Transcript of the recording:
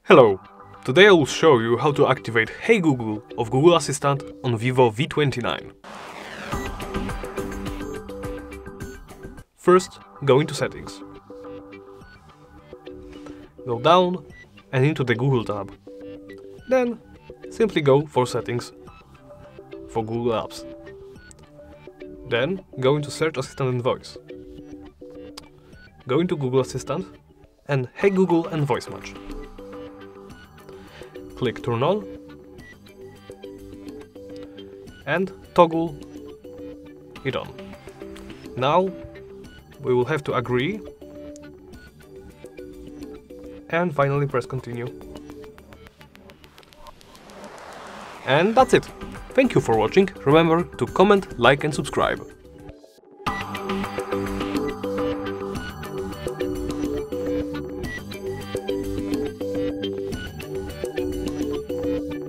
Hello! Today I will show you how to activate Hey Google of Google Assistant on Vivo V29. First, go into Settings. Go down and into the Google tab. Then, simply go for Settings for Google Apps. Then, go into Search Assistant and Voice. Go into Google Assistant and Hey Google and Voice Match. Click Turn On and toggle it on. Now we will have to agree and finally press Continue. And that's it. Thank you for watching. Remember to comment, like and subscribe.